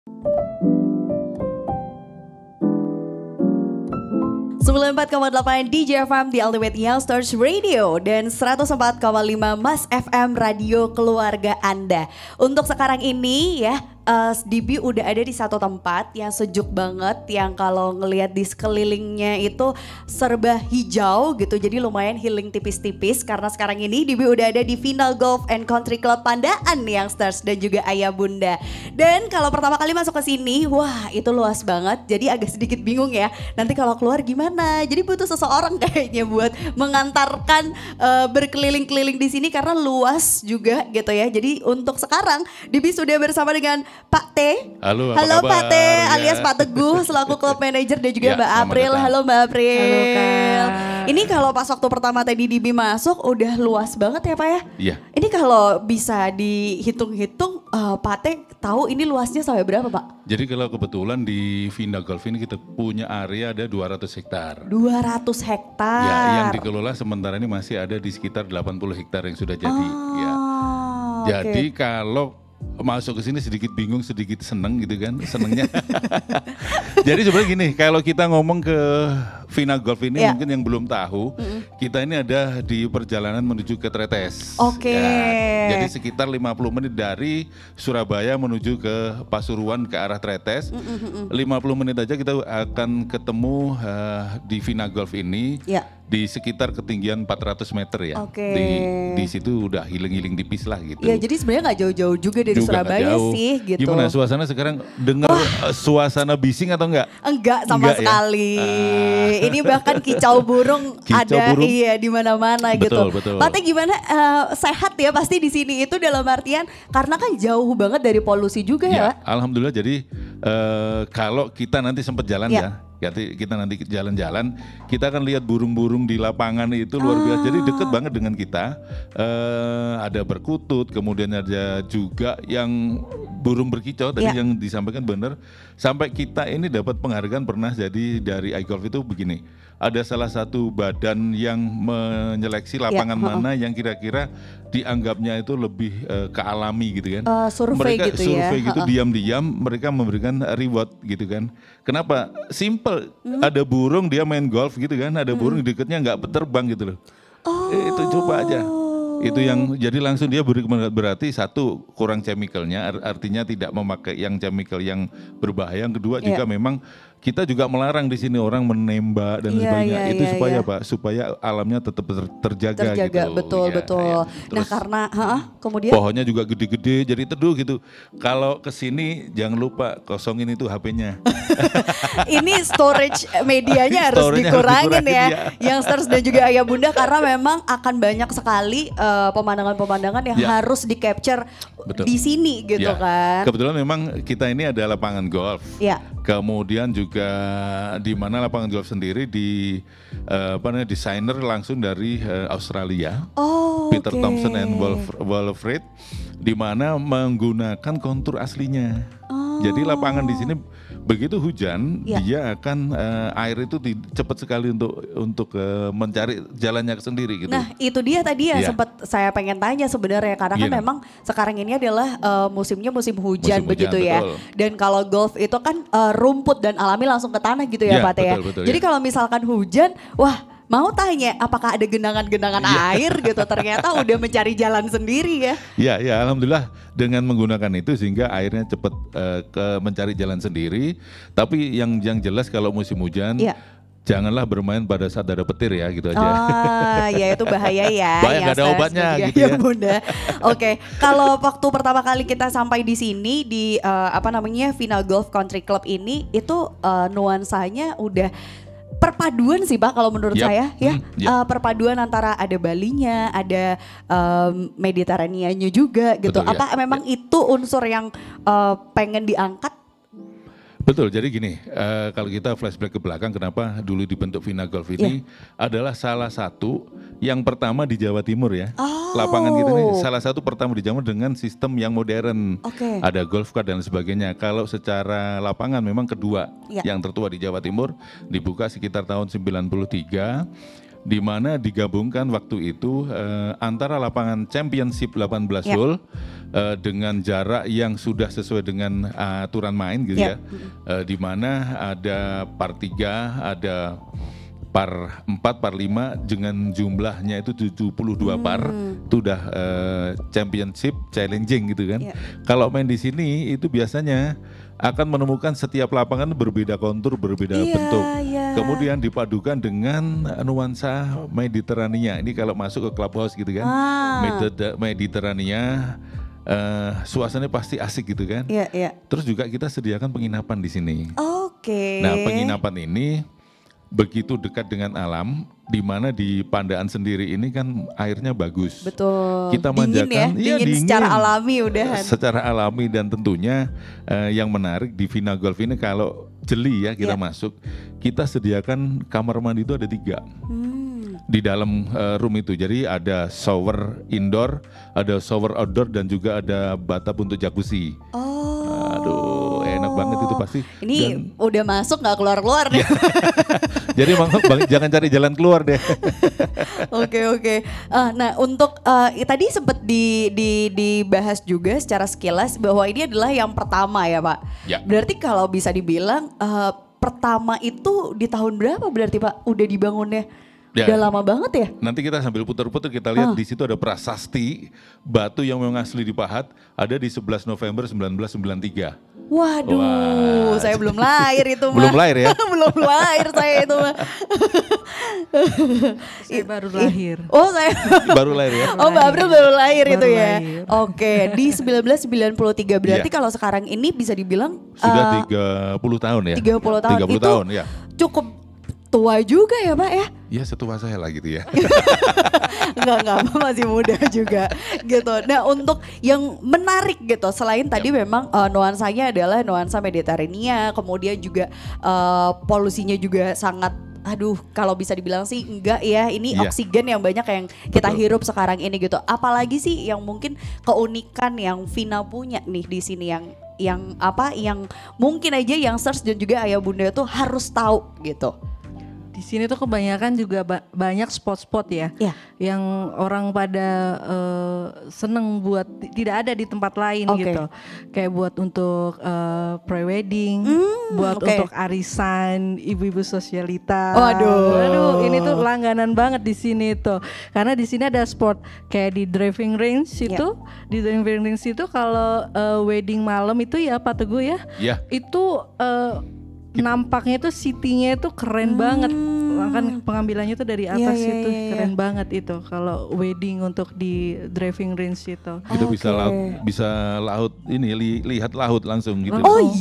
94,8 DJ FM di Ultimate Youngsters Radio dan 104,5 Mas FM Radio keluarga Anda. Untuk sekarang ini ya, Dibi udah ada di satu tempat yang sejuk banget, yang kalau ngelihat di sekelilingnya itu serba hijau gitu, jadi lumayan healing tipis-tipis karena sekarang ini Dibi udah ada di Final Golf and Country Club Pandaan Youngsters dan juga Ayah Bunda. Dan kalau pertama kali masuk ke sini, wah itu luas banget, jadi agak sedikit bingung ya. Nanti kalau keluar gimana? Jadi butuh seseorang kayaknya buat mengantarkan berkeliling-keliling di sini karena luas juga gitu ya. Jadi untuk sekarang Dibi sudah bersama dengan Pak T. Halo Pak T alias Pak Teguh selaku klub manager dan juga Mbak April. Halo Mbak April. Halo Kak. Ini kalau pas waktu pertama tadi Dibi masuk udah luas banget ya Pak ya? Iya. Ini kalau bisa dihitung-hitung Pak T tahu ini luasnya sampai berapa Pak? Jadi kalau kebetulan di Vina Golf ini kita punya area ada 200 hektar. 200 hektar. Ya, yang dikelola sementara ini masih ada di sekitar 80 hektar yang sudah jadi. Ya. Jadi kalau masuk ke sini sedikit bingung, sedikit seneng gitu kan, senengnya. Jadi sebenarnya gini, kalau kita ngomong ke Vina Golf ini mungkin yang belum tahu, kita ini ada di perjalanan menuju ke Tretes. Ya, jadi sekitar 50 menit dari Surabaya menuju ke Pasuruan ke arah Tretes. 50 menit aja kita akan ketemu di Vina Golf ini. Di sekitar ketinggian 400 meter ya. Di situ udah healing-healing tipis lah gitu. Ya jadi sebenarnya gak jauh-jauh juga dari Surabaya sih gitu. Gimana suasana sekarang, dengar suasana bising atau enggak? Enggak sama sekali. Ya? Ini bahkan kicau burung ada burung? Iya di mana-mana gitu. Betul. Pak Teh gimana, sehat ya pasti di sini itu dalam artian karena kan jauh banget dari polusi juga ya. Alhamdulillah, jadi kalau kita nanti sempat jalan kita nanti jalan-jalan, kita akan lihat burung-burung di lapangan itu luar biasa. Jadi deket banget dengan kita. Ada berkutut, kemudian ada juga yang burung berkicau tadi yang disampaikan benar. Sampai kita ini dapat penghargaan pernah jadi dari iGolf itu begini. Ada salah satu badan yang menyeleksi lapangan mana yang kira-kira dianggapnya itu lebih kealami gitu kan. Survei mereka gitu survei gitu diam-diam mereka memberikan reward gitu kan. Kenapa? Simple, ada burung dia main golf gitu kan, ada burung di dekatnya nggak terbang gitu loh. Itu coba aja. Itu yang jadi langsung dia berarti satu kurang chemicalnya, artinya tidak memakai yang chemical yang berbahaya. Yang kedua juga memang kita juga melarang di sini orang menembak dan sebagainya. Itu supaya Pak, supaya alamnya tetap terjaga gitu. Betul. Nah karena kemudian pohonnya juga gede-gede jadi teduh gitu. Kalau kesini jangan lupa kosongin itu HP-nya. Ini storage medianya harus dikurangin ya. Youngsters dan juga Ayah Bunda karena memang akan banyak sekali pemandangan-pemandangan yang harus di capture di sini gitu kan. Kebetulan memang kita ini ada lapangan golf. Kemudian juga di mana lapangan golf sendiri di desainer langsung dari Australia. Peter Thompson and Walfrid, di mana menggunakan kontur aslinya. Jadi lapangan di sini begitu hujan dia akan air itu cepat sekali untuk mencari jalannya sendiri gitu. Nah itu dia tadi sempat saya pengen tanya sebenarnya karena kan memang sekarang ini adalah musimnya musim hujan begitu ya. Betul. Dan kalau golf itu kan rumput dan alami langsung ke tanah gitu ya Pak Teh ya. Jadi kalau misalkan hujan, wah mau tanya apakah ada genangan-genangan air gitu, ternyata udah mencari jalan sendiri ya. Ya alhamdulillah dengan menggunakan itu sehingga airnya cepat mencari jalan sendiri. Tapi yang jelas kalau musim hujan janganlah bermain pada saat ada petir ya gitu aja. Ya itu bahaya ya. Bahaya nggak ada obatnya gitu ya. Bunda. Oke, kalau waktu pertama kali kita sampai di sini di Final Golf Country Club ini itu nuansanya udah perpaduan sih Pak kalau menurut saya perpaduan antara ada Balinya, ada Mediteranianya juga gitu. Betul, apa memang itu unsur yang pengen diangkat? Betul, jadi gini, kalau kita flashback ke belakang kenapa dulu dibentuk Vina Golf ini adalah salah satu yang pertama di Jawa Timur ya. Lapangan kita ini salah satu pertama di Jawa dengan sistem yang modern. Ada golf cart dan sebagainya. Kalau secara lapangan memang kedua yang tertua di Jawa Timur, dibuka sekitar tahun 93. di mana digabungkan waktu itu antara lapangan Championship 18 hole dengan jarak yang sudah sesuai dengan aturan main gitu ya. Di mana ada par 3, ada par 4, par 5 dengan jumlahnya itu 72 par. Itu udah championship challenging gitu kan. Kalau main di sini itu biasanya akan menemukan setiap lapangan berbeda kontur, berbeda bentuk. Kemudian dipadukan dengan nuansa Mediterania. Ini kalau masuk ke clubhouse gitu kan. Mediterania, suasananya pasti asik gitu kan. Terus juga kita sediakan penginapan di sini. Nah, penginapan ini begitu dekat dengan alam, di mana di Pandaan sendiri ini kan airnya bagus. Betul. Kita dingin manjakan, dingin secara alami udahan. Secara alami, dan tentunya yang menarik di Vina Golf ini kalau jeli ya kita masuk, kita sediakan kamar mandi itu ada 3 di dalam room itu. Jadi ada shower indoor, ada shower outdoor, dan juga ada bathtub untuk jacuzzi. Aduh, enak banget itu pasti. Ini udah masuk nggak keluar-keluar deh. Jadi jangan cari jalan keluar deh. Oke. Nah, untuk tadi sempat dibahas juga secara sekilas bahwa ini adalah yang pertama ya Pak. Berarti kalau bisa dibilang pertama itu di tahun berapa berarti Pak udah dibangunnya? Udah lama banget ya? Nanti kita sambil putar-putar kita lihat di situ ada prasasti batu yang memang asli dipahat, ada di 11 November 1993. Waduh, saya belum lahir itu mah. Belum lahir ya? Belum lahir saya itu mah. Saya baru lahir. Saya baru lahir ya? Mbak April baru lahir itu ya? Oke, di 1993 berarti kalau sekarang ini bisa dibilang sudah 30 tahun ya? 30 tahun 30 itu tahun, ya. Cukup tua juga ya Pak ya? Ya setua saya lah gitu ya. Enggak, masih muda juga gitu. Nah, untuk yang menarik gitu, selain tadi memang nuansanya adalah nuansa Mediterania, kemudian juga polusinya juga sangat, kalau bisa dibilang sih enggak ya, ini oksigen yang banyak yang kita hirup sekarang ini gitu. Apalagi sih yang mungkin keunikan yang Vina punya nih di sini yang mungkin aja yang search dan juga ayah bunda tuh harus tahu gitu. Di sini tuh kebanyakan juga banyak spot-spot ya, yang orang pada seneng buat tidak ada di tempat lain gitu. Kayak buat untuk pre-wedding, buat untuk arisan, ibu-ibu sosialita. Waduh, ini tuh langganan banget di sini tuh. Karena di sini ada spot kayak di driving range itu, di driving range itu kalau wedding malam itu ya Pak Teguh ya, itu nampaknya tuh city-nya itu keren banget. Kan pengambilannya tuh dari atas itu keren banget itu kalau wedding untuk di driving range itu. Kita bisa laut ini lihat laut langsung gitu.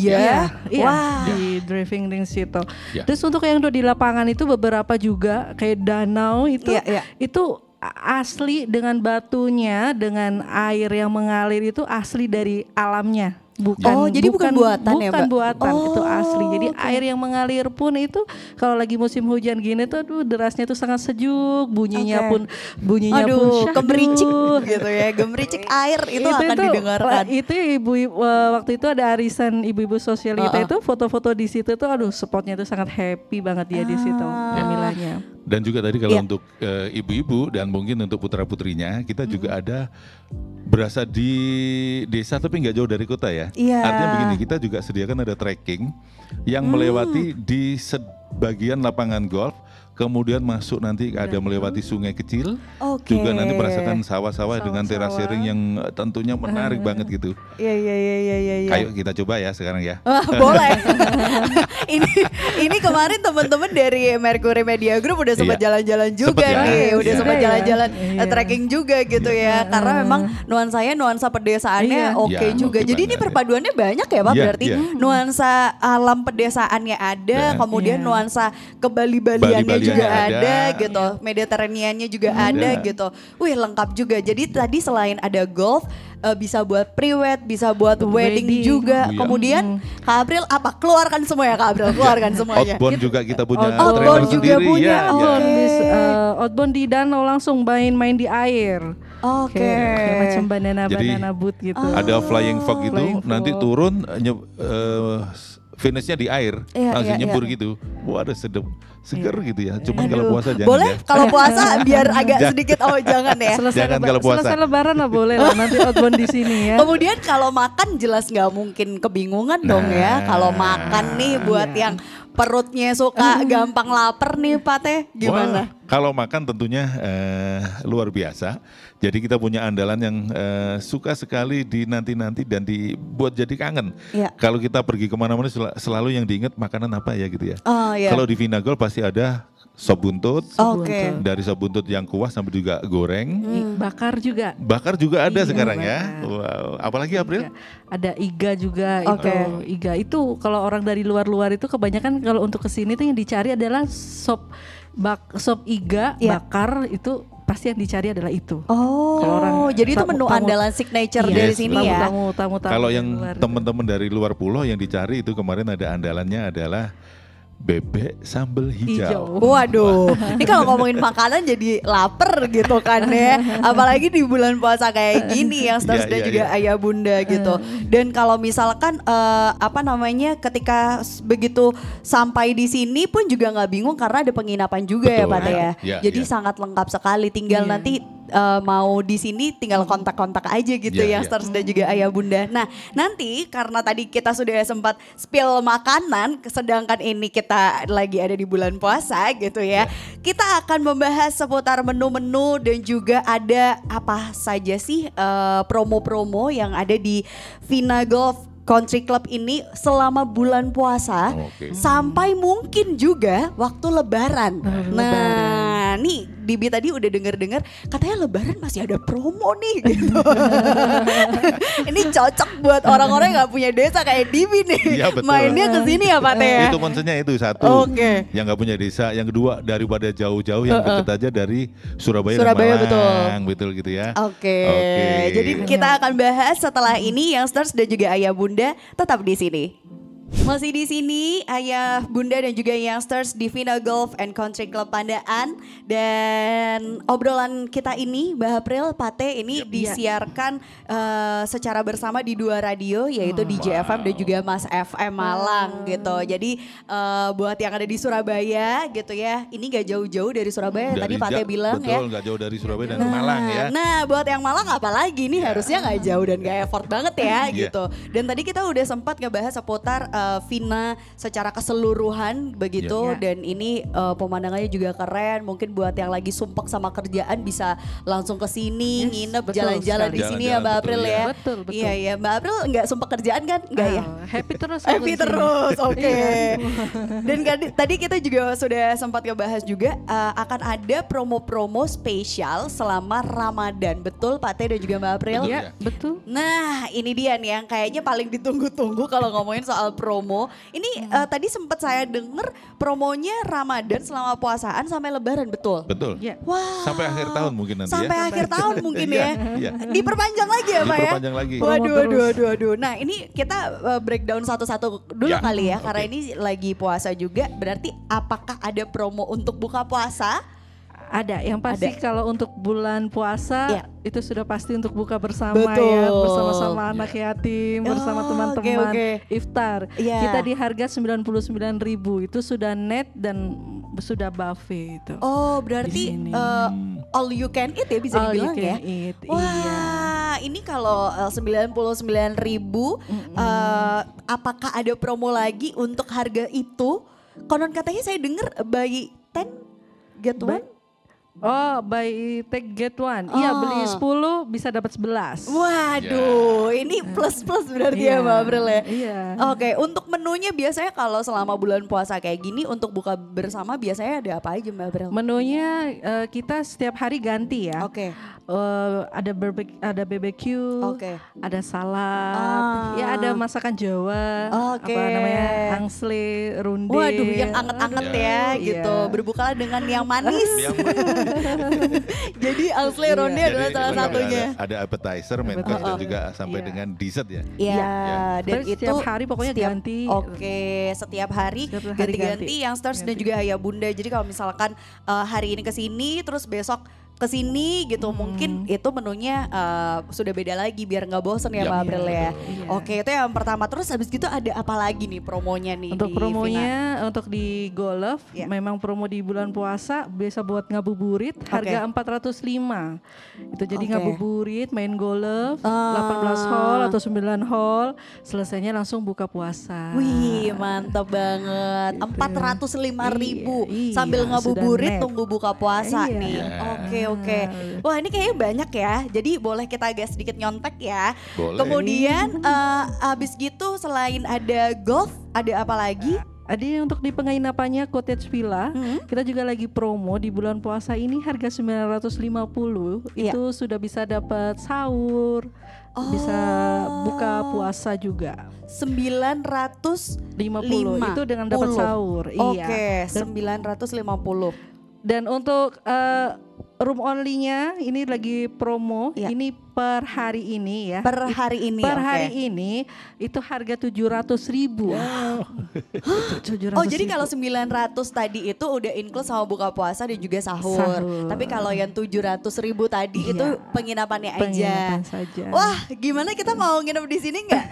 Di driving range itu. Terus untuk yang di lapangan itu beberapa juga kayak danau itu itu asli dengan batunya, dengan air yang mengalir itu asli dari alamnya. Jadi bukan buatan ya Mbak? Bukan buatan, itu asli. Jadi air yang mengalir pun itu kalau lagi musim hujan gini tuh derasnya tuh sangat sejuk, bunyinya pun gemericik gitu ya, gemericik air itu akan didengarkan. Itu waktu itu ada arisan ibu-ibu sosialita itu foto-foto di situ tuh spotnya tuh sangat happy banget dia di situ pemilahnya. Dan juga tadi kalau untuk ibu-ibu dan mungkin untuk putra-putrinya kita juga ada berasa di desa tapi nggak jauh dari kota ya. Artinya begini, kita juga sediakan ada trekking yang melewati di sebagian lapangan golf, kemudian masuk nanti ada melewati sungai kecil, juga nanti merasakan sawah-sawah dengan terasering yang tentunya menarik banget gitu. Iya. Ayo kita coba ya sekarang ya. Boleh. ini kemarin teman-teman dari Mercury Media Group udah sempat jalan-jalan juga udah sempat jalan-jalan trekking juga gitu ya. Karena memang nuansa pedesaannya juga. Jadi ini perpaduannya banyak ya Pak, berarti nuansa alam pedesaannya ada, kemudian nuansa kebali-baliannya juga ada gitu, Mediterraneannya juga ada gitu. Wih, lengkap juga. Jadi tadi selain ada golf, bisa buat pre-wed, bisa buat wedding juga. Kemudian Kak April keluarkan semua ya Kak April, keluarkan semuanya. Outbound juga kita punya outbound juga sendiri. punya. Outbound di danau langsung main di air. Oke. Kayak macam banana boat gitu. Ada flying fog gitu, Flying nanti fog. turun finishnya di air, Iya, langsung iya, nyebur iya. gitu. Wah, ada sedap, seger Iya. gitu ya. Cuman kalau Aduh, puasa jangan boleh ya. kalau puasa biar agak sedikit jangan ya. Jangan kalau puasa. Selesai lebaran lah boleh lah nanti outbound di sini ya. Kemudian kalau makan jelas nggak mungkin kebingungan dong ya. Kalau makan nih buat yang perutnya suka gampang lapar nih Pak Teh, gimana? Wah, kalau makan tentunya luar biasa. Jadi kita punya andalan yang suka sekali dinanti-nanti dan dibuat jadi kangen. Iya. Kalau kita pergi kemana-mana selalu yang diingat makanan apa ya gitu ya. Oh iya. Kalau di Vinagol pasti ada sop buntut. Oke. Dari sop buntut yang kuah sampai juga goreng. Bakar juga. Bakar juga ada Iya, sekarang ya. bakar. Wow. Apalagi April? Ada iga juga Oke. itu. Iga itu kalau orang dari luar-luar itu kebanyakan kalau untuk kesini tuh yang dicari adalah sop iga Iya. bakar itu pasti yang dicari adalah itu. Oh, Kalau orang jadi itu menu tamu- andalan signature Iya, dari Yes, sini ya. Tamu Kalau dari yang luar. teman-teman dari luar pulau yang dicari itu kemarin ada andalannya adalah bebek sambal hijau. Waduh, ini kalau ngomongin makanan jadi lapar gitu kan ya. Apalagi di bulan puasa kayak gini yang stars Iya, dan iya, juga iya. ayah bunda gitu. Dan kalau misalkan ketika begitu sampai di sini pun juga nggak bingung karena ada penginapan juga ya Betul. Pak Teh ya. Iya, Jadi iya. sangat lengkap sekali. Tinggal Iya. nanti mau di sini tinggal kontak-kontak aja gitu Iya, yang iya. stars dan juga ayah bunda. Nah nanti karena tadi kita sudah sempat spill makanan, sedangkan ini kita lagi ada di bulan puasa gitu ya. Kita akan membahas seputar menu-menu dan juga ada apa saja sih promo-promo yang ada di Vina Golf Country Club ini selama bulan puasa Oke. sampai mungkin juga waktu lebaran. Nah, nih Bibi tadi udah denger-dengar katanya lebaran masih ada promo nih gitu. Ini cocok buat orang-orang yang gak punya desa kayak Bibi nih. Iya, betul. Mainnya ke sini ya Pak Teh ya. Itu concernnya itu satu. Oke. Yang nggak punya desa, yang kedua daripada jauh-jauh yang deket aja dari Surabaya, Surabaya, dan Malang, betul gitu ya. Oke. Oke. Jadi kita akan bahas setelah ini yang stars dan juga ayah bunda tetap di sini. Masih di sini ayah bunda dan juga youngsters di Vina Golf and Country Club Pandaan, dan obrolan kita ini Mbak April Pate ini disiarkan secara bersama di dua radio yaitu di JFM dan juga Mas FM Malang gitu. Jadi buat yang ada di Surabaya gitu ya, ini gak jauh-jauh dari Surabaya tadi Pate bilang ya. Betul, nggak jauh dari Surabaya dan Malang ya. Nah buat yang Malang apalagi nih harusnya nggak jauh dan gak effort banget ya Iya. gitu. Dan tadi kita udah sempat ngebahas seputar Vina secara keseluruhan begitu. Iya. Dan ini pemandangannya juga keren. Mungkin buat yang lagi sumpek sama kerjaan bisa langsung ke sini nginep betul jalan-jalan di sekali. sini ya Mbak Jalan-jalan, April betul, ya. ya. Betul. Iya iya Mbak April nggak sumpek kerjaan kan? Nggak ya? Happy terus. Happy aku di sini. terus, oke. Iya. Dan tadi kita juga sudah sempat ngebahas juga akan ada promo-promo spesial selama Ramadan, betul Pak Teh dan juga Mbak April? Betul, Iya, ya. betul. Nah ini dia nih yang kayaknya paling ditunggu-tunggu kalau ngomongin soal promo. Ini tadi sempat saya denger promonya Ramadan selama puasaan sampai Lebaran, betul? Betul. Iya. Wah. Sampai akhir tahun mungkin nanti Sampai ya. akhir tahun mungkin Iya, ya. iya. Diperpanjang lagi ya Pak ya? Diperpanjang lagi. Waduh, Promo aduh, terus. aduh, aduh. Nah ini kita breakdown satu-satu dulu Ya, kali ya. oke. Karena ini lagi puasa juga. Berarti apakah ada promo untuk buka puasa? Ada, yang pasti kalau untuk bulan puasa Iya. itu sudah pasti untuk buka bersama Betul. ya, bersama-sama anak yatim, bersama Oh, teman-teman oke. iftar. Iya. Kita di harga 99.000 itu sudah net dan sudah buffet itu. Oh Di berarti sini. all you can eat ya bisa All you dibilang ya? can eat, Wah iya. ini kalau 99.000 apakah ada promo lagi untuk harga itu? Konon katanya saya dengar buy 10 get one. Oh, buy take get one. Iya, beli 10 bisa dapat 11. Waduh, ini plus-plus berarti ya Iya, Mbak April ya. iya. Oke, untuk menunya biasanya kalau selama bulan puasa kayak gini untuk buka bersama biasanya ada apa aja Mbak April? Menunya kita setiap hari ganti ya. Oke. Ada BBQ, Oke. ada salad, ya ada masakan Jawa, Oke. apa namanya, angsle, runde. Waduh, yang anget-anget Iya. ya Iya. gitu. Berbukalah dengan yang manis. Jadi Alsle Iya. Ronde adalah Jadi salah memang satunya. ada appetizer, main course dan juga sampai Iya. dengan dessert ya. Iya, dan Terus itu setiap hari pokoknya setiap- ganti. Oke, setiap hari Setiap hari ganti-ganti ganti. yang stars dan juga ayah bunda. Jadi kalau misalkan hari ini ke sini terus besok kesini gitu, mungkin itu menunya sudah beda lagi biar nggak bosen ya Mbak April ya. Oke, itu yang pertama. Terus habis gitu ada apa lagi nih promonya nih? Untuk di promonya Vina? untuk di Golf memang promo di bulan puasa biasa buat ngabuburit harga 405. Itu jadi ngabuburit, main golf 18 hole atau 9 hole, selesainya langsung buka puasa. Wih, mantap banget. 405.000 sambil ngabuburit tunggu buka puasa nih. Oke. Wah, ini kayaknya banyak ya. Jadi boleh kita agak sedikit nyontek ya. Boleh. Kemudian habis gitu selain ada golf, ada apa lagi? Ada untuk di penginapannya Cottage Villa, kita juga lagi promo di bulan puasa ini harga 950 itu sudah bisa dapat sahur, bisa buka puasa juga. 950 itu dengan dapat sahur. Oke, 950. Dan untuk room only-nya ini lagi promo, ini per hari ini ya. Per hari ini. Per hari ini itu harga 700.000. Wow. 700.000. Oh, jadi kalau 900 tadi itu udah include sama buka puasa dan juga sahur. Tapi kalau yang 700.000 tadi itu penginapannya aja. Penginapan saja. Wah, gimana kita mau nginep di sini nggak?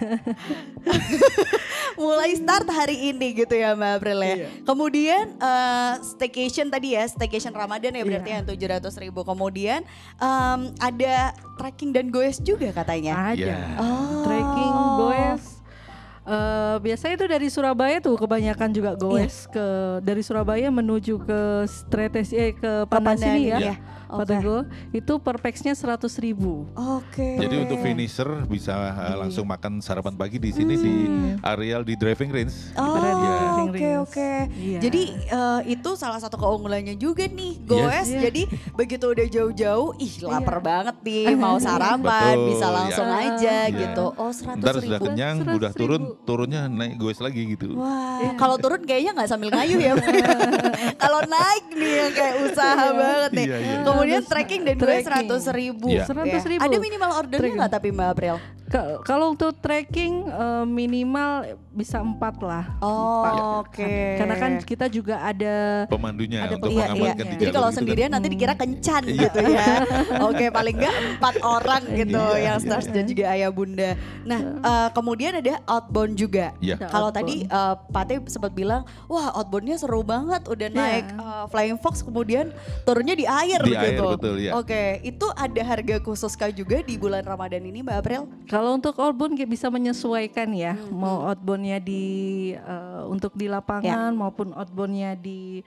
Mulai start hari ini gitu ya Mbak April ya. Kemudian staycation tadi ya, staycation Ramadan ya berarti yang 700.000. Kemudian ada trekking dan goes juga katanya. Ada. Trekking, goes. Biasanya itu dari Surabaya tuh kebanyakan juga goes dari Surabaya menuju ke ke Pandan sini ya. Padago itu per pax-nya 100.000. Jadi untuk finisher bisa langsung makan sarapan pagi di sini di areal di driving range. Oke. Jadi itu salah satu keunggulannya juga nih goes. Jadi begitu udah jauh-jauh, lapar banget nih mau sarapan bisa langsung aja gitu. Oh 100.000. Ntar sudah kenyang, udah turunnya naik goes lagi gitu. Wah, kalau turun kayaknya nggak sambil ngayuh ya. Kalau naik nih yang kayak usaha banget nih. Kemudian trekking dan gue 100.000. 100.000. Ada minimal ordernya nggak tapi Mbak April? Kalau untuk trekking minimal bisa 4 lah. Karena kan kita juga ada pemandunya untuk mengamankan di Jadi kalau sendirian nanti dikira kencan gitu ya. Oke, paling nggak 4 orang gitu yang stars dan juga ayah bunda. Nah, kemudian ada outbound juga. Kalau tadi Pak Teh sempat bilang, wah outboundnya seru banget, udah naik Flying Fox kemudian turunnya di air gitu. Betul, Oke, itu ada harga khusus kah juga di bulan Ramadan ini Mbak April? Kalau untuk outbound bisa menyesuaikan ya, mau outboundnya untuk di lapangan maupun outboundnya di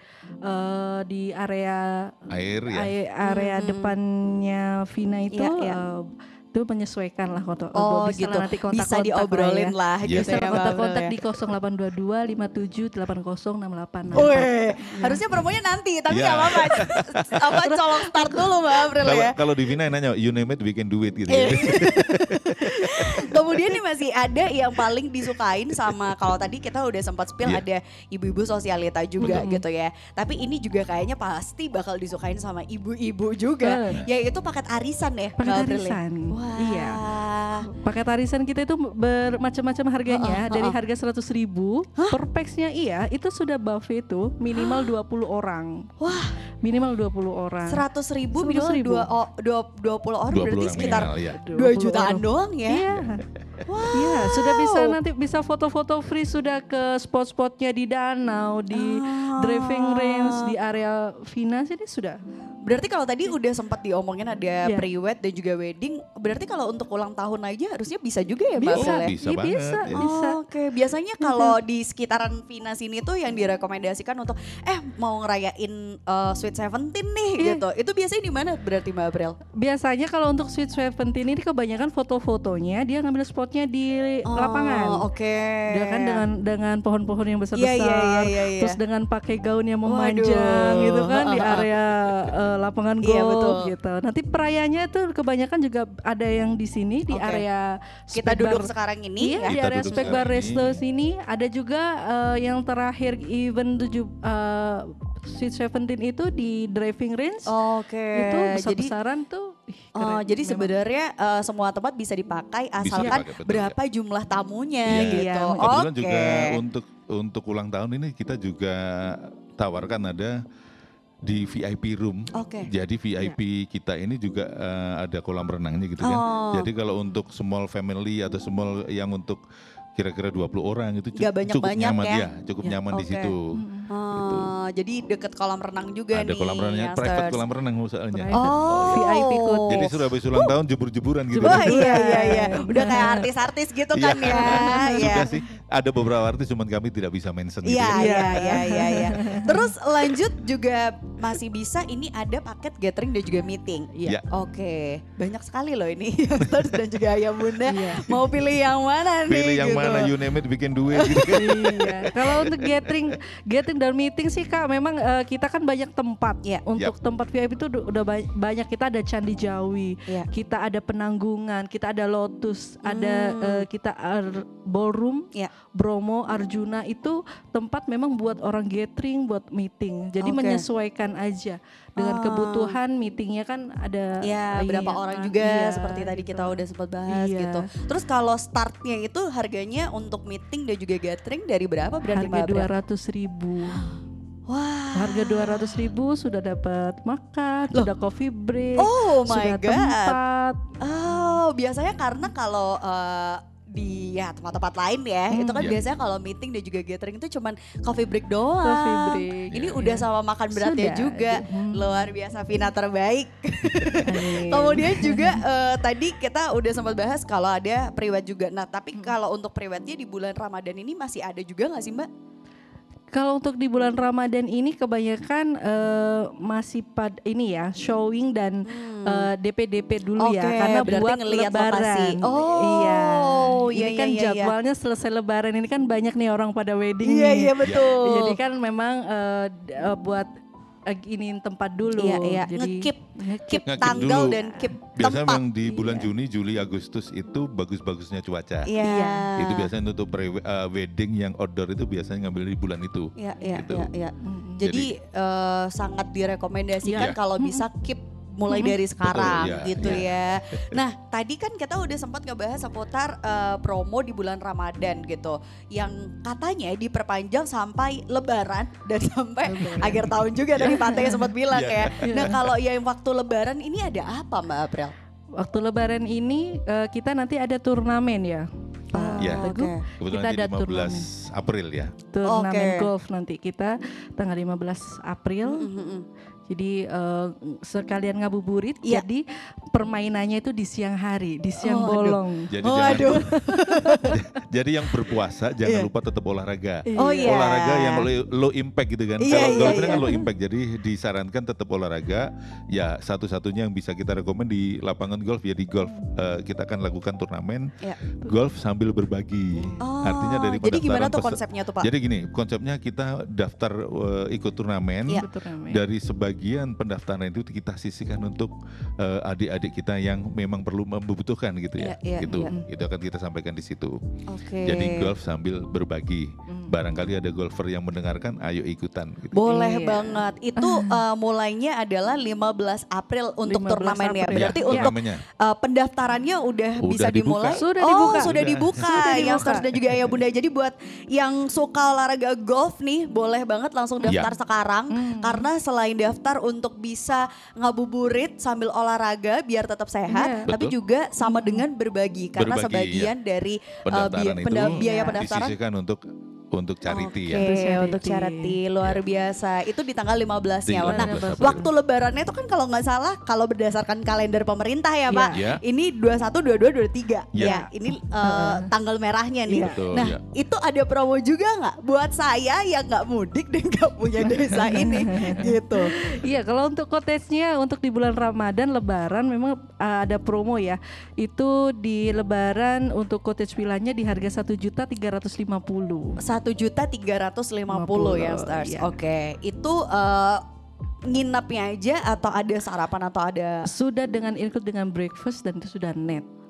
area air ya. Area depannya Vina itu. Itu menyesuaikan lah untuk gitu. nanti kontak bisa diobrolin lah gitu bisa ya. kontak-kontak di 0822 57 80 88. Harusnya promonya nanti tapi nggak apa-apa. Colong start dulu Mbak April ya. Kalau di Vina nanya you name it we can do it gitu. Kemudian nih masih ada yang paling disukain sama kalau tadi kita udah sempat spill ada ibu-ibu sosialita juga gitu ya. Tapi ini juga kayaknya pasti bakal disukain sama ibu-ibu juga. Yaitu paket arisan ya. Paket arisan. Iya. Paket arisan kita itu bermacam-macam harganya dari harga 100.000 per pax-nya itu sudah buffet itu minimal 20 orang. Wah, minimal 20 orang. 100.000 minimal 20 orang berarti sekitar 2 jutaan doang ya. Iya. Iya, sudah bisa nanti bisa foto-foto free sudah ke spot-spotnya di danau, di driving range, di area Vina sini sudah. Berarti kalau tadi udah sempat diomongin ada pre-wed dan juga wedding, berarti kalau untuk ulang tahun aja harusnya bisa juga ya Mbak April ya? Bisa banget. Bisa. Oke, biasanya kalau di sekitaran Vina sini tuh yang direkomendasikan untuk mau ngerayain Sweet Seventeen nih gitu. Itu biasanya di mana berarti Mbak April? Biasanya kalau untuk Sweet Seventeen ini kebanyakan foto-fotonya dia ngambil spotnya di lapangan. Dia kan dengan pohon-pohon yang besar-besar, terus dengan pakai gaun yang memanjang gitu kan di area lapangan golf gitu. Nanti perayaannya tuh kebanyakan juga ada yang di sini di area kita duduk sekarang ini di area Spek Bar Resto sini. Ada juga yang terakhir event Sweet Seventeen itu di driving range. Itu besar-besaran tuh. Jadi sebenarnya semua tempat bisa dipakai asalkan berapa jumlah tamunya gitu. Kebetulan juga untuk ulang tahun ini kita juga tawarkan ada di VIP room. Jadi VIP kita ini juga ada kolam renangnya gitu kan. Jadi kalau untuk small family atau small yang untuk kira-kira 20 orang itu cukup nyaman ya, cukup nyaman di situ. Gitu. Jadi deket kolam renang juga ada nih. Ada kolam renangnya, private kolam renang misalnya. VIP code. Jadi sudah habis ulang tahun jebur-jeburan gitu. Oh iya. Udah kayak artis-artis gitu kan ya. Sudah sih. Ada beberapa artis cuman kami tidak bisa mention gitu. Iya. Terus lanjut juga masih bisa ini ada paket gathering dan juga meeting. Iya. Oke. Banyak sekali loh ini Youngsters dan juga Ayah Bunda. Mau pilih yang mana nih? Pilih yang gitu. mana, you name it, bikin duit gitu kan. Iya. Kalau untuk gathering dan meeting sih Kak, memang kita kan banyak tempat ya. Untuk tempat VIP itu udah banyak. Kita ada Candi Jawi, kita ada Penanggungan, kita ada Lotus, ada kita ballroom, Bromo, Arjuna, itu tempat memang buat orang gathering, buat meeting. Jadi menyesuaikan aja dengan kebutuhan meetingnya kan ada. Ya berapa orang juga seperti tadi kita udah sempat bahas gitu. Terus kalau startnya itu harganya untuk meeting dan juga gathering dari berapa berarti Harga 200.000. Wah. Harga 200.000 sudah dapat makan, sudah coffee break, sudah tempat. Biasanya karena kalau di tempat-tempat lain ya, itu kan biasanya kalau meeting dan juga gathering itu cuman coffee break doang. Coffee break. Ini udah sama makan beratnya juga. Luar biasa, Vina terbaik. Kemudian juga tadi kita udah sempat bahas kalau ada priwet juga. Nah tapi kalau untuk priwetnya di bulan Ramadan ini masih ada juga gak sih Mbak? Kalau untuk di bulan Ramadan ini kebanyakan masih ini ya showing dan DP dulu ya, karena buat Lebaran. Ini kan jadwalnya selesai Lebaran ini kan banyak nih orang pada wedding. Iya betul. Jadi kan memang buat ini tempat dulu. Jadi ngekip tanggal dulu. Dan keep biasanya tempat. Memang di bulan Juni, Juli, Agustus itu bagus-bagusnya cuaca. Itu biasanya untuk wedding yang outdoor itu biasanya ngambil di bulan itu. Jadi sangat direkomendasikan kalau bisa keep mulai dari sekarang. Betul, ya. Nah tadi kan kita udah sempat ngebahas seputar promo di bulan Ramadan gitu, yang katanya diperpanjang sampai Lebaran dan sampai akhir tahun juga tadi Pantai sempat bilang ya. Nah kalau yang waktu Lebaran ini ada apa Mbak April? Waktu Lebaran ini kita nanti ada turnamen ya. Kebetulan kita ada 15 April ya. Turnamen golf nanti kita tanggal 15 April. Jadi sekalian ngabuburit, jadi permainannya itu di siang hari, di siang bolong. Jadi jadi yang berpuasa jangan lupa tetap olahraga. Olahraga yang low impact gitu kan. Kalau golf ini kan low impact, jadi disarankan tetap olahraga. Ya satu-satunya yang bisa kita rekomend di lapangan golf ya di golf. Kita akan lakukan turnamen golf sambil berbagi. Artinya dari jadi gimana tuh konsepnya tuh Pak? Jadi gini, konsepnya kita daftar ikut turnamen. Dari sebagian pendaftaran itu kita sisihkan untuk adik-adik kita yang memang perlu membutuhkan gitu ya. Itu akan kita sampaikan di situ. Jadi golf sambil berbagi. Barangkali ada golfer yang mendengarkan, ayo ikutan. Gitu. Boleh banget. Itu mulainya adalah 15 April untuk turnamen ya. Berarti untuk pendaftarannya udah bisa dimulai. Sudah dibuka. Youngsters dan juga Ayah Bunda. Jadi buat yang suka olahraga golf nih, boleh banget langsung daftar sekarang. Karena selain daftar untuk bisa ngabuburit sambil olahraga biar tetap sehat, tapi juga sama dengan berbagi. Karena sebagian dari biaya pendaftaran disisihkan untuk charity untuk charity luar biasa. Itu di tanggal 15-nya. Nah, waktu lebarannya itu kan kalau nggak salah kalau berdasarkan kalender pemerintah ya, Pak. Ini 21, 22, 23. Ini tanggal merahnya nih. Nah, itu ada promo juga nggak buat saya yang nggak mudik dan nggak punya desa ini gitu. Iya, kalau untuk cottage-nya untuk di bulan Ramadan Lebaran memang ada promo ya. Itu di Lebaran untuk cottage villanya di harga 1.350.000. 1.350.000 ya Stars. Itu nginapnya aja atau ada sarapan atau ada? Sudah dengan include dengan breakfast dan itu sudah net.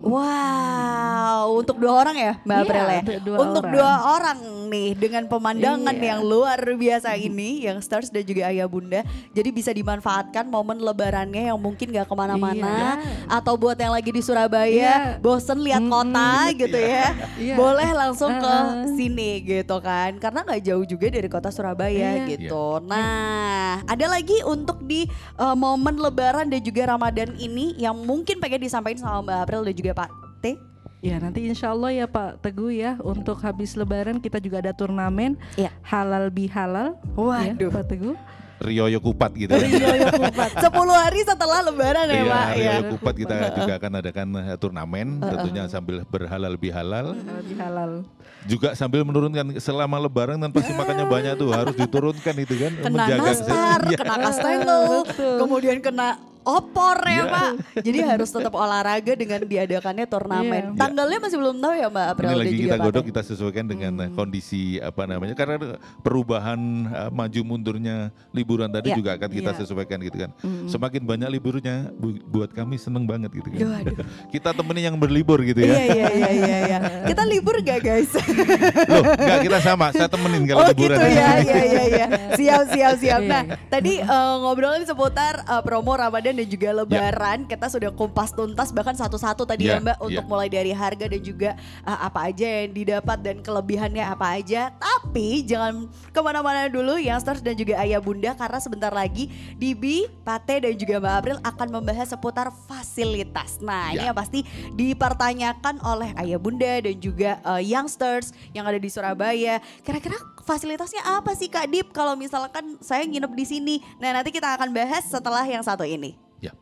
Wow, untuk 2 orang ya Mbak April ya? Untuk 2 orang nih dengan pemandangan yang luar biasa ini, yang Stars dan juga Ayah Bunda. Jadi bisa dimanfaatkan momen lebarannya yang mungkin gak kemana-mana. Atau buat yang lagi di Surabaya, bosen lihat kota gitu ya. Boleh langsung ke sini gitu kan. Karena gak jauh juga dari kota Surabaya gitu. Nah, ada lagi untuk di momen lebaran dan juga Ramadan ini yang mungkin pengen disampaikan sama Mbak April dan juga Pak T? Ya nanti insya Allah ya Pak Teguh ya, untuk habis lebaran kita juga ada turnamen halal bihalal. Waduh ya, Pak Teguh. Rioyo Kupat gitu. Rioyo Kupat. 10 hari setelah lebaran ya Pak. Rioyo Kupat kita juga akan adakan turnamen, tentunya sambil berhalal bihalal. Halal. Juga sambil menurunkan selama lebaran kan pasti makannya banyak tuh, harus diturunkan itu kan. Kena nastar, kena kastengel, kemudian kena opor ya Pak. Jadi harus tetap olahraga dengan diadakannya turnamen. Tanggalnya masih belum tahu ya Mbak April. Ini lagi juga kita godok, kita sesuaikan dengan kondisi apa namanya, karena perubahan maju mundurnya liburan tadi juga akan kita sesuaikan gitu kan. Semakin banyak liburnya buat kami seneng banget gitu kan. Kita temenin yang berlibur gitu ya. Iya. Kita libur gak guys? Loh enggak, kita sama, saya temenin kalau liburan. Oh gitu ya. Siap. Nah tadi ngobrolin seputar promo Ramadan dan juga Lebaran, kita sudah kumpas tuntas bahkan satu-satu tadi ya Mbak, untuk mulai dari harga dan juga apa aja yang didapat dan kelebihannya apa aja. Tapi jangan kemana-mana dulu Youngsters dan juga Ayah Bunda, karena sebentar lagi Dibi, Pate dan juga Mbak April akan membahas seputar fasilitas. Nah ini yang pasti dipertanyakan oleh Ayah Bunda dan juga Youngsters yang ada di Surabaya. Kira-kira fasilitasnya apa sih Kak Dip kalau misalkan saya nginep di sini? Nah nanti kita akan bahas setelah yang satu ini.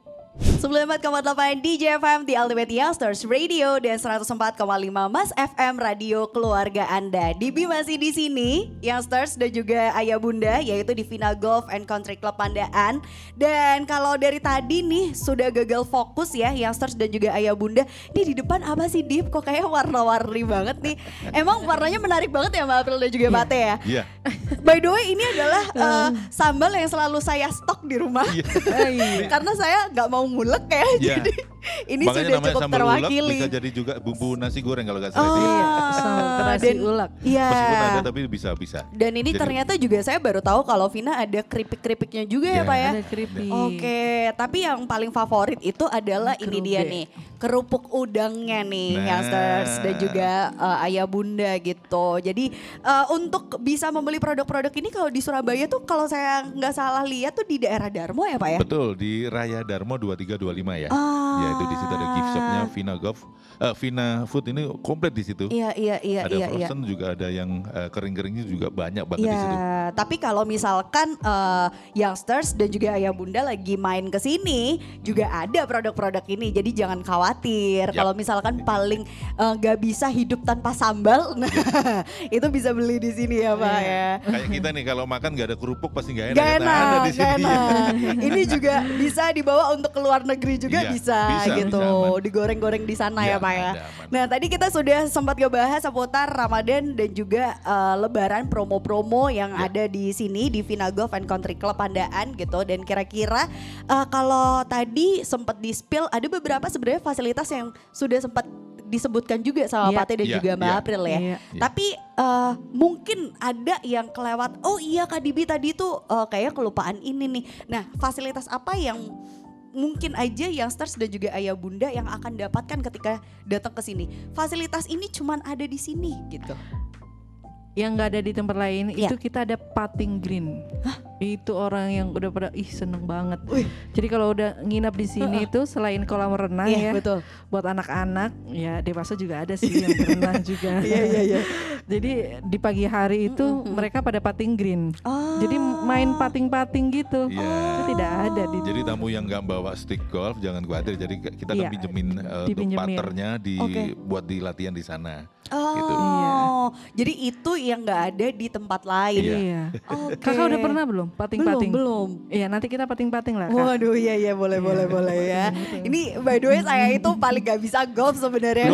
94,8 DJ FM di Ultimate Youngsters Radio dan 104,5 Mas FM Radio keluarga Anda. Dibi masih di sini, Youngsters dan juga Ayah Bunda, yaitu di Vina Golf and Country Club Pandaan. Dan kalau dari tadi nih sudah gagal fokus ya Youngsters dan juga Ayah Bunda. Ini di depan apa sih Dip? Kok kayak warna-warni banget nih. Emang warnanya menarik banget ya Mbak April dan juga Pate ya? Iya. By the way ini adalah sambal yang selalu saya stok di rumah. Karena saya gak mau ngulek ya. Jadi ini makanya sudah cukup terwakili. Bisa jadi juga bumbu nasi goreng kalau nggak salah. Terasi ulek. Meskipun ada tapi bisa. Dan ini jadi, ternyata juga saya baru tahu kalau Vina ada keripik-keripiknya juga ya Pak ya. Ada keripik. Oke, tapi yang paling favorit itu adalah ini dia nih, kerupuk udangnya nih Youngsters dan juga Ayah Bunda gitu. Jadi untuk bisa membeli produk-produk ini kalau di Surabaya tuh kalau saya nggak salah lihat tuh di daerah Darmo ya Pak ya? Betul, di Raya Darmo 2325 ya. Ya itu di situ ada gift shopnya Vina Golf, Vina Food ini komplit di situ. Iya. Ada frozen juga, ada yang kering-keringnya juga banyak banget di situ. Tapi kalau misalkan Youngsters dan juga Ayah Bunda lagi main ke sini juga ada produk-produk ini. Jadi jangan khawatir kalau misalkan paling gak bisa hidup tanpa sambal, nah itu bisa beli di sini ya Pak ya. Kayak kita nih kalau makan gak ada kerupuk pasti gak enak. Gak enak. Ini juga bisa dibawa untuk ke luar negeri juga bisa gitu. Digoreng-goreng di sana ya Pak ya. Nah tadi kita sudah sempat ngebahas seputar Ramadan dan juga Lebaran, promo-promo yang ada di sini di Vina Golf and Country Club Pandaan gitu. Dan kira-kira kalau tadi sempat di-spill ada beberapa sebenarnya fasilitas yang sudah sempat disebutkan juga sama Pate dan juga Mbak April ya. Tapi mungkin ada yang kelewat. Oh iya Kak Dibi tadi tuh kayak kelupaan ini nih. Nah fasilitas apa yang mungkin aja Youngsters dan juga Ayah Bunda yang akan dapatkan ketika datang ke sini? Fasilitas ini cuman ada di sini gitu. Yang nggak ada di tempat lain itu kita ada putting green. Itu orang yang udah pada seneng banget. Jadi kalau udah nginap di sini itu selain kolam renang ya, betul. Buat anak-anak ya dewasa juga ada sih yang berenang juga. Iya. Jadi di pagi hari itu mereka pada putting green. Jadi main pating-pating gitu. Itu tidak ada di. Jadi tamu yang nggak bawa stick golf jangan khawatir. Jadi kita akan pinjemin untuk puternya buat di latihan di sana. Gitu. Jadi itu yang nggak ada di tempat lain. Iya. Kakak udah pernah belum pating-pating? Belum. Iya nanti kita pating-pating lah Kak. Waduh iya boleh ya. Ini by the way saya itu paling gak bisa golf sebenarnya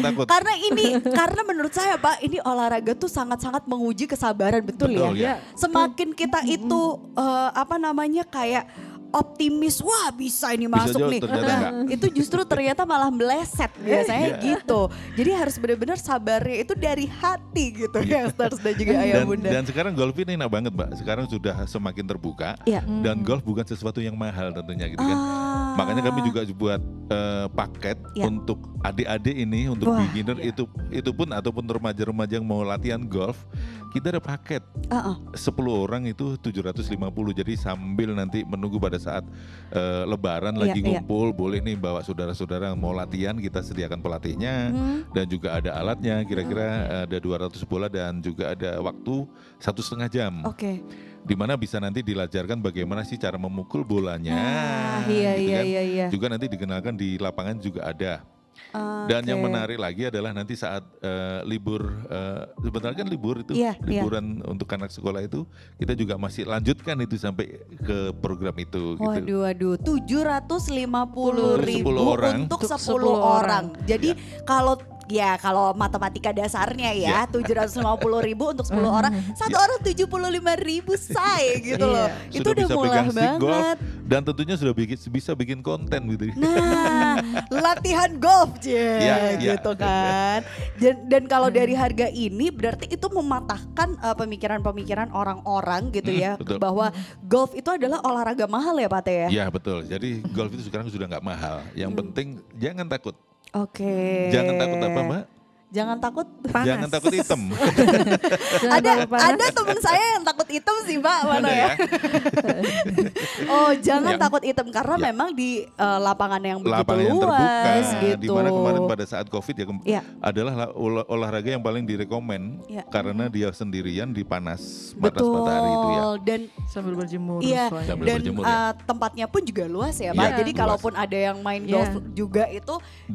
karena menurut saya Pak ini olahraga tuh sangat-sangat menguji kesabaran betul ya. Semakin kita itu kayak optimis, wah bisa ini masuk nih. Nah, itu justru ternyata malah meleset biasanya gitu. Jadi harus benar-benar sabarnya itu dari hati gitu youngsters dan juga ayah bunda. Dan sekarang golf ini enak banget Mbak, sekarang sudah semakin terbuka dan golf bukan sesuatu yang mahal tentunya gitu kan. Makanya kami juga buat paket untuk adik-adik ini, untuk beginner itu pun ataupun remaja-remaja yang mau latihan golf, kita ada paket 10 orang itu 750. Jadi sambil nanti menunggu pada saat lebaran lagi ngumpul, boleh nih bawa saudara-saudara mau latihan, kita sediakan pelatihnya dan juga ada alatnya, kira-kira ada 200 bola dan juga ada waktu 1,5 jam. Di mana bisa nanti dilajarkan bagaimana sih cara memukul bolanya. Juga nanti dikenalkan di lapangan juga ada. Dan yang menarik lagi adalah nanti saat libur, sebenarnya kan libur itu, liburan untuk anak sekolah itu, kita juga masih lanjutkan itu sampai ke program itu. Waduh, 750.000 untuk 10 orang. Jadi kalau matematika dasarnya 750.000 untuk 10 orang, satu orang 75.000 say gitu loh. Itu udah murah banget. Golf, dan tentunya sudah bisa bikin konten gitu. Nah, latihan golf gitu kan. Dan kalau dari harga ini berarti itu mematahkan pemikiran-pemikiran orang-orang gitu ya, bahwa golf itu adalah olahraga mahal ya Pak Teh ya? Iya betul, jadi golf itu sekarang sudah nggak mahal. Yang penting jangan takut. Jangan takut apa Mbak? Jangan takut panas. Jangan takut hitam. ada teman saya yang takut hitam sih Mbak, mana ya? Jangan takut hitam karena memang di lapangan yang begitu luas gitu. Dimana kemarin pada saat COVID adalah olahraga yang paling direkomen karena dia sendirian di panas matahari itu ya. Dan sambil berjemur. Tempatnya pun juga luas ya Pak. Jadi kalaupun ada yang main golf juga itu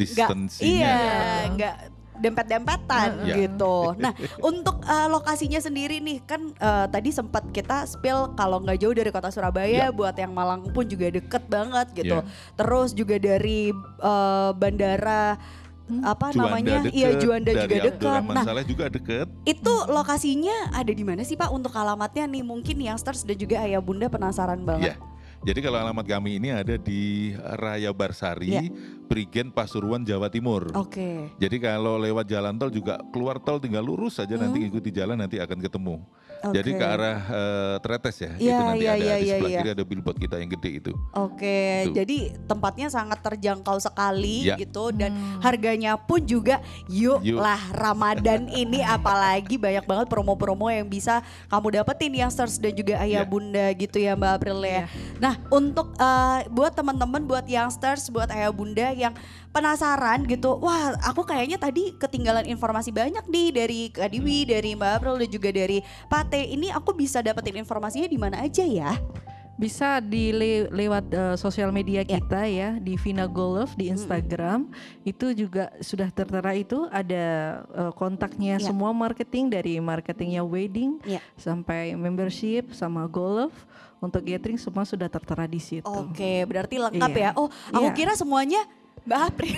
nggak dempet-dempetan gitu. Nah untuk lokasinya sendiri nih kan tadi sempat kita spill kalau nggak jauh dari kota Surabaya, buat yang Malang pun juga deket banget gitu. Terus juga dari bandara Juanda juga dekat. Nah, juga deket. Itu lokasinya ada di mana sih Pak untuk alamatnya nih? Mungkin youngsters dan juga ayah bunda penasaran banget. Jadi kalau alamat kami ini ada di Raya Barsari, Prigen Pasuruan, Jawa Timur. Jadi kalau lewat jalan tol juga keluar tol tinggal lurus saja, nanti ikuti jalan nanti akan ketemu. Jadi ke arah Tretes ya, itu nanti ada di sebelah kiri ada billboard kita yang gede itu. Jadi tempatnya sangat terjangkau sekali gitu dan harganya pun juga yuk lah Ramadan ini apalagi banyak banget promo-promo yang bisa kamu dapetin youngsters dan juga ayah bunda gitu ya Mbak April ya. Nah untuk buat teman-teman, buat youngsters, buat ayah bunda yang penasaran gitu, wah aku kayaknya tadi ketinggalan informasi banyak nih dari Kak Dewi, dari Mbak April dan juga dari Pak Teh. Ini aku bisa dapetin informasinya di mana aja ya? Bisa lewat sosial media kita ya, di Vina Golf di Instagram. Itu juga sudah tertera, itu ada kontaknya semua marketing, dari marketingnya wedding sampai membership sama golf. Untuk gathering semua sudah tertera di situ. Berarti lengkap ya. Aku kira semuanya Mbak April.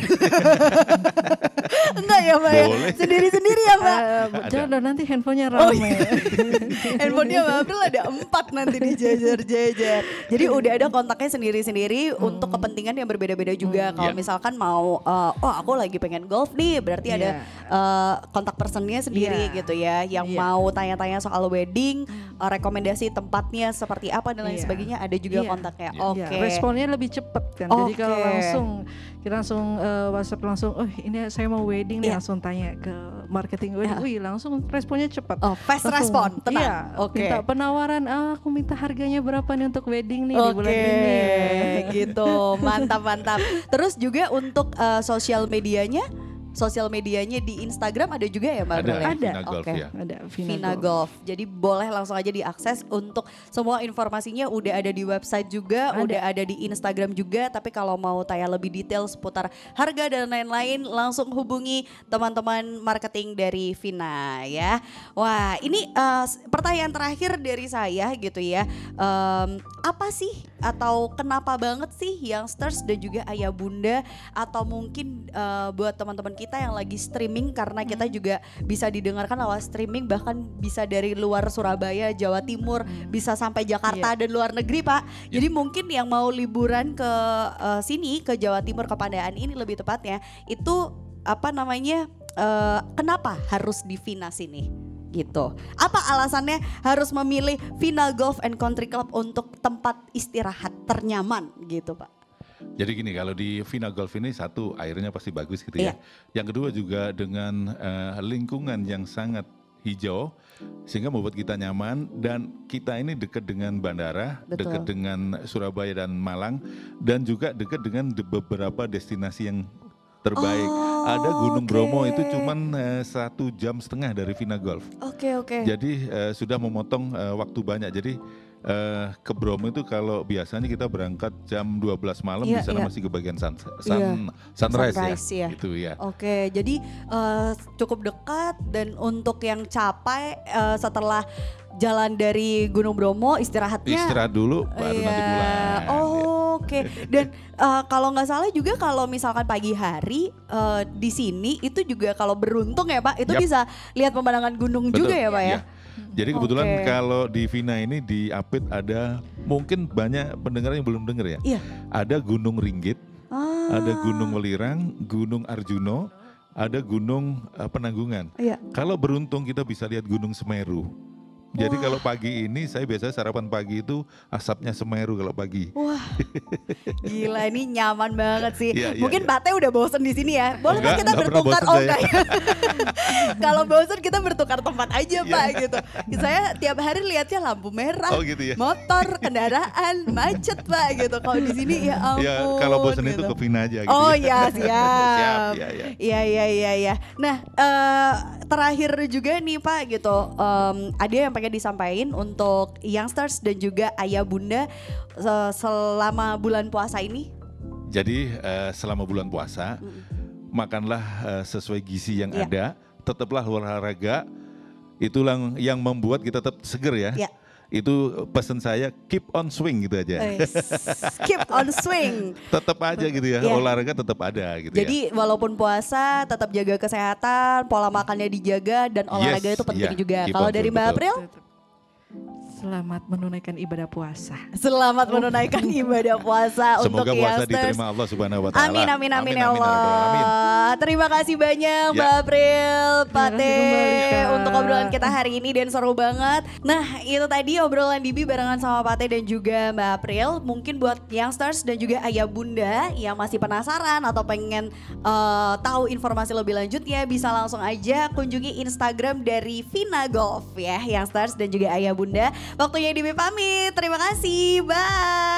Enggak ya Mbak ya? Sendiri-sendiri ya Mbak? Jangan nanti handphonenya ramai. Handphonenya Mbak April ada 4 nanti dijajar-jajar. Jadi udah ada kontaknya sendiri-sendiri untuk kepentingan yang berbeda-beda juga. Kalau misalkan mau, aku lagi pengen golf nih, berarti ada kontak personnya sendiri gitu ya. Yang mau tanya-tanya soal wedding, rekomendasi tempatnya seperti apa dan lain sebagainya, ada juga kontaknya. Responnya lebih cepat kan. Jadi kalau kita langsung WhatsApp langsung, ini saya mau wedding nih, langsung tanya ke marketing wedding, langsung responnya cepat. Fast respon, tenang. Minta penawaran, aku minta harganya berapa nih untuk wedding nih di bulan ini. Gitu, mantap. Terus juga untuk sosial medianya di Instagram ada juga ya Mbak? Ada. Ada Vina Golf. Jadi boleh langsung aja diakses untuk semua informasinya, udah ada di website juga, udah ada di Instagram juga. Tapi kalau mau tanya lebih detail seputar harga dan lain-lain, langsung hubungi teman-teman marketing dari Vina ya. Wah, ini pertanyaan terakhir dari saya gitu ya. Apa sih atau kenapa banget sih youngsters dan juga ayah bunda, atau mungkin buat teman-teman kita yang lagi streaming, karena kita juga bisa didengarkan lewat streaming bahkan bisa dari luar Surabaya, Jawa Timur, bisa sampai Jakarta dan luar negeri Pak. Jadi mungkin yang mau liburan ke sini, ke Jawa Timur, ke Pandaan ini lebih tepatnya, itu apa namanya, kenapa harus di Vina sini gitu? Apa alasannya harus memilih Vina Golf and Country Club untuk tempat istirahat ternyaman gitu Pak? Jadi gini, kalau di Vina Golf ini satu, airnya pasti bagus gitu ya. Yang kedua juga dengan lingkungan yang sangat hijau sehingga membuat kita nyaman, dan kita ini dekat dengan bandara, dekat dengan Surabaya dan Malang, dan juga dekat dengan beberapa destinasi yang terbaik. Ada Gunung Bromo itu cuman 1,5 jam dari Vina Golf. Jadi sudah memotong waktu banyak. Jadi ke Bromo itu kalau biasanya kita berangkat jam 12 malam, di sana masih kebagian sunrise ya. Itu ya. Jadi cukup dekat, dan untuk yang capai setelah jalan dari Gunung Bromo istirahat dulu baru nanti pulang. Dan kalau nggak salah juga kalau misalkan pagi hari di sini itu juga kalau beruntung ya Pak, itu bisa lihat pemandangan gunung. Betul, juga ya Pak ya. Jadi kebetulan kalau di Vina ini di Apit ada, mungkin banyak pendengar yang belum dengar ya. Ada Gunung Ringgit, ada Gunung Welirang, Gunung Arjuno, ada Gunung Penanggungan. Kalau beruntung kita bisa lihat Gunung Semeru. Jadi kalau pagi ini saya biasanya sarapan pagi itu asapnya Semeru kalau pagi. Wah, gila, ini nyaman banget sih. Mungkin Pak Teh udah bosen di sini ya. Boleh kan kita bertukar? Enggak. Kalau bosen kita bertukar tempat aja Pak gitu. Saya tiap hari lihatnya lampu merah, gitu ya? motor, kendaraan, macet Pak gitu. Kalau di sini ya ampun. Kalau bosen gitu. Itu ke Vina aja. Gitu. Siap. Iya. Nah, terakhir juga nih Pak gitu. Ada yang pengen disampaikan untuk youngsters dan juga ayah bunda selama bulan puasa ini? Jadi selama bulan puasa makanlah sesuai gizi yang ada, tetaplah olahraga, itulah yang membuat kita tetap seger ya. Itu pesan saya, keep on swing gitu aja. Keep on swing. Tetap aja gitu ya, olahraga tetap ada gitu. Jadi walaupun puasa tetap jaga kesehatan, pola makannya dijaga, dan olahraga itu penting juga. Kalau dari Mbak April? Selamat menunaikan ibadah puasa. Selamat menunaikan ibadah puasa untuk semoga puasa youngsters. Diterima Allah Subhanahu wa taala. Amin ya Allah. Terima kasih banyak Mbak April, Pak Teh untuk obrolan kita hari ini, dan seru banget. Nah, itu tadi obrolan Dibi barengan sama Pak Teh dan juga Mbak April. Mungkin buat youngsters dan juga ayah bunda yang masih penasaran atau pengen tahu informasi lebih lanjutnya, bisa langsung aja kunjungi Instagram dari Vina Golf ya, youngsters dan juga ayah bunda. Waktunya Dibi pamit, terima kasih, bye.